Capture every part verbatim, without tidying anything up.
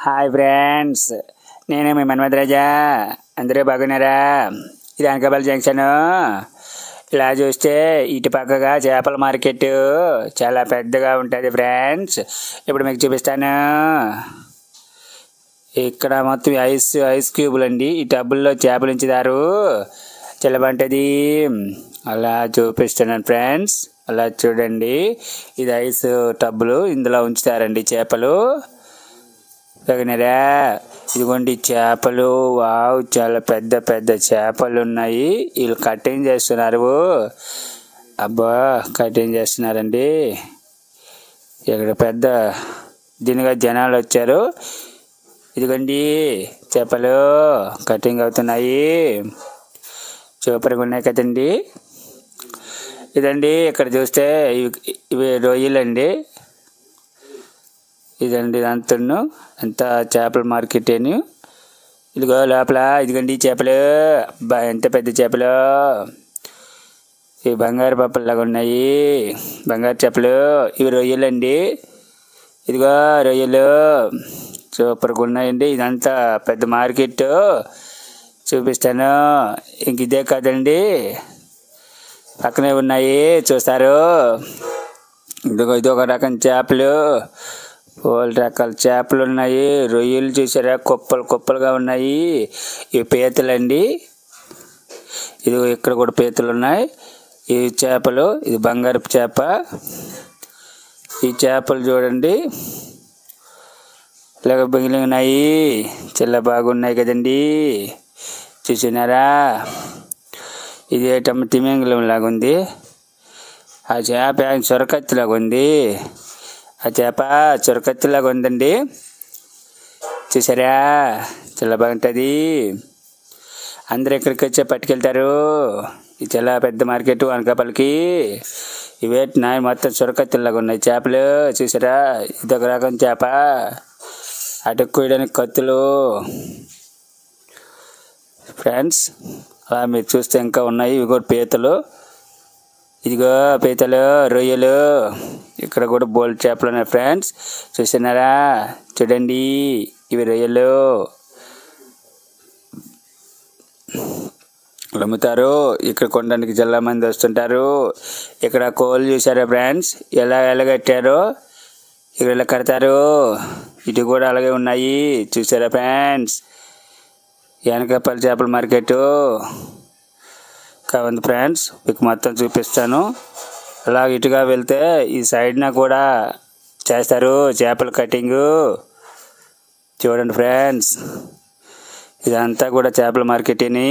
Hi friends, నేనే మీ మన్మధరాజా. అందరూ బాగున్నారా? ఇది అనకాపల్లి జంక్షను. ఇలా చూస్తే ఇటు పక్కగా చేపల మార్కెట్ చాలా పెద్దగా ఉంటుంది ఫ్రెండ్స్. ఇప్పుడు మీకు చూపిస్తాను. ఇక్కడ మొత్తం ఐస్ ఐస్ క్యూబులు అండి. ఈ టబ్బుల్లో చేపలు ఉంచుతారు, చాలా బాగుంటుంది. అలా చూపిస్తున్నాను ఫ్రెండ్స్. అలా చూడండి, ఇది ఐస్ టబ్బులు, ఇందులో ఉంచుతారండి చేపలు. తగినరా ఇదిగోండి చేపలు. వావ్, చాలా పెద్ద పెద్ద చేపలు ఉన్నాయి. వీళ్ళు కటింగ్ చేస్తున్నారు. అబ్బా, కటింగ్ చేస్తున్నారండి. ఇక్కడ పెద్ద దీనిగా జనాలు వచ్చారు. ఇదిగోండి చేపలు కటింగ్ అవుతున్నాయి. సూపర్గా ఉన్నాయి కదండి. ఇదండి ఇక్కడ చూస్తే ఇవి రొయ్యలండి. ఇదండి అంతను అంతా చేపల మార్కెట్ అని. ఇదిగో లోపల ఇదిగండి చేపలు. అబ్బా, ఎంత పెద్ద చేపలు! ఇవి బంగారు పప్పల్లాగా ఉన్నాయి, బంగారు చేపలు. ఇవి రొయ్యలండి. ఇదిగో రొయ్యలు సూపర్గా ఉన్నాయండి. ఇదంతా పెద్ద మార్కెట్ చూపిస్తాను. ఇంక ఇదే కదండి, పక్కనే ఉన్నాయి చూస్తారు. ఇదిగో ఇదొక రకం చేపలు, ఓల్ రకాల చేపలు ఉన్నాయి. రొయ్యలు చూసారా, కుప్పలు కుప్పలుగా ఉన్నాయి. ఇవి పీతలండి. ఇది ఇక్కడ కూడా పీతలు ఉన్నాయి. ఈ చేపలు, ఇది బంగారు చేప. ఈ చేపలు చూడండి, ఇలాగ బిగిలి ఉన్నాయి, చాలా బాగున్నాయి కదండి. చూసినారా? ఇది ఏటమ్మ తిమింగలం లాగా ఉంది. ఆ చేప సొరకత్తిలాగా ఉంది. ఆ చేప చొరకత్తిలాగా ఉందండి. చూసారా? చాలా బాగుంటుంది. అందరు ఎక్కడికి వచ్చి పట్టుకెళ్తారు. ఇది చాలా పెద్ద మార్కెట్ అనకాపల్లికి. ఇవే నాయ మొత్తం చొరకత్తిలాగా ఉన్నాయి చేపలు. చూసారా? ఇదొక రకం చేప. అటుకు కోయడానికి కత్తులు ఫ్రెండ్స్. అలా మీరు చూస్తే ఇంకా ఉన్నాయి. ఇవి కూడా పీతలు. ఇదిగో పీతలు, రొయ్యలు. ఇక్కడ కూడా బోల్డ్ చేపలు ఉన్నాయి ఫ్రెండ్స్. చూస్తున్నారా? చూడండి, ఇవి రొయ్యలు అమ్ముతారు. ఇక్కడ కొనడానికి చాలా మంది వస్తుంటారు. ఇక్కడ కోళ్ళు చూసారా ఫ్రెండ్స్, ఎలా ఎలా కట్టారో. ఇక్కడ ఎలా కడతారు. ఇటు కూడా అలాగే ఉన్నాయి. చూసారా ఫ్రెండ్స్? అనకాపల్లి చేపల మార్కెట్ కావండి ఫ్రెండ్స్. మీకు మొత్తం చూపిస్తాను. అలా ఇటుగా వెళ్తే ఈ సైడ్న కూడా చేస్తారు చేపల కటింగు. చూడండి ఫ్రెండ్స్, ఇదంతా కూడా చేపల మార్కెట్ అని.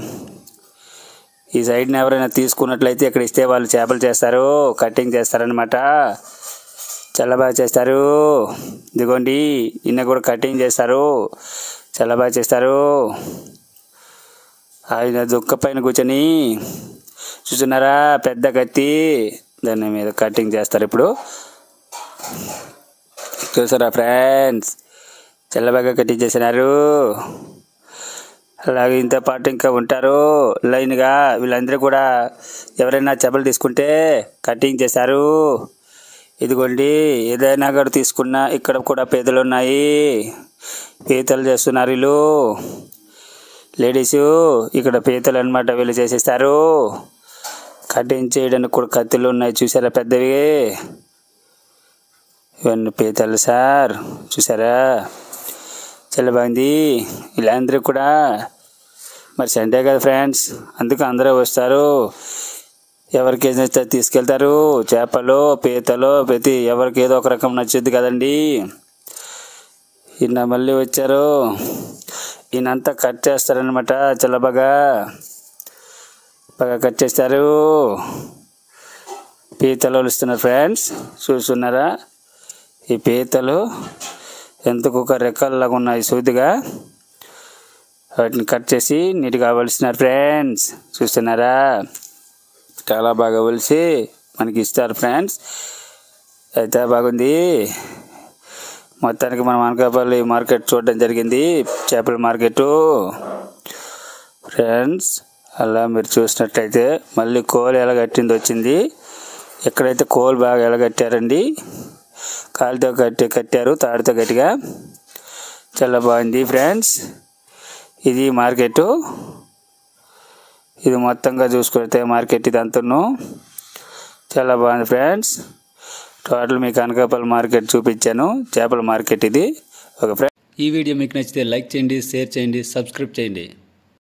ఈ సైడ్ని ఎవరైనా తీసుకున్నట్లయితే ఇక్కడ ఇస్తే వాళ్ళు చేపలు చేస్తారు, కటింగ్ చేస్తారనమాట. చాలా బాగా చేస్తారు. ఇదిగోండి, ఇన్న కూడా కటింగ్ చేస్తారు, చాలా బాగా చేస్తారు. ఆయన దుక్క పైన కూర్చొని చూస్తున్నారా, పెద్ద కత్తి, దాని మీద కటింగ్ చేస్తారు. ఇప్పుడు చూసారా ఫ్రెండ్స్, చాలా బాగా కటింగ్ చేసినారు. అలాగే ఇంత పాటు ఇంకా ఉంటారు లైన్గా. వీళ్ళందరూ కూడా ఎవరైనా చేపలు తీసుకుంటే కటింగ్ చేశారు. ఇదిగోండి, ఏదైనా కూడా తీసుకున్నా ఇక్కడ కూడా పీతలు ఉన్నాయి. పీతలు చేస్తున్నారు వీళ్ళు లేడీసు. ఇక్కడ పీతలు అనమాట, వీళ్ళు చేసేస్తారు. కటింగ్ చేయడానికి కూడా కత్తులు ఉన్నాయి. చూసారా పెద్దవి, ఇవన్నీ పీతలు సార్. చూసారా? చాలా బాగుంది. వీళ్ళందరూ కూడా మరి సండే కదా ఫ్రెండ్స్, అందుకు అందరూ వస్తారు. ఎవరికి ఏం నచ్చితే తీసుకెళ్తారు. చేపలు, పీతలు, ప్రతి ఎవరికి ఏదో ఒక రకం నచ్చుద్ది కదండి. ఈయన మళ్ళీ వచ్చారు. ఈయనంతా కట్ చేస్తారనమాట. చాలా బాగా బాగా కట్ చేస్తారు. పీతలు వస్తున్నారు ఫ్రెండ్స్. చూస్తున్నారా? ఈ పీతలు ఎంతకు ఒక రెక్కల్లాగా ఉన్నాయి సూదిగా. వాటిని కట్ చేసి నీట్గా వలిసినారు ఫ్రెండ్స్. చూస్తున్నారా? చాలా బాగా వలిసి మనకి ఇస్తారు ఫ్రెండ్స్. అయితే బాగుంది. మొత్తానికి మనం అనకాపల్లి మార్కెట్ చూడడం జరిగింది, చేపల మార్కెట్ ఫ్రెండ్స్. అలా మీరు చూసినట్లయితే మళ్ళీ కోల్ ఎలా కట్టింది వచ్చింది. ఎక్కడైతే కోల్ బాగా ఎలా కట్టారండి, కాలుతో కట్టి కట్టారు తాడుతో గట్టిగా. చాలా బాగుంది ఫ్రెండ్స్. ఇది మార్కెట్. ఇది మొత్తంగా చూసుకుంటే మార్కెట్ ఇది అంతను చాలా బాగుంది ఫ్రెండ్స్. టోటల్ మీకు అనకాపల్లి మార్కెట్ చూపించాను. చేపల మార్కెట్ ఇది. ఒక ఫ్రెండ్ ఈ వీడియో మీకు నచ్చితే లైక్ చేయండి, షేర్ చేయండి, సబ్స్క్రైబ్ చేయండి.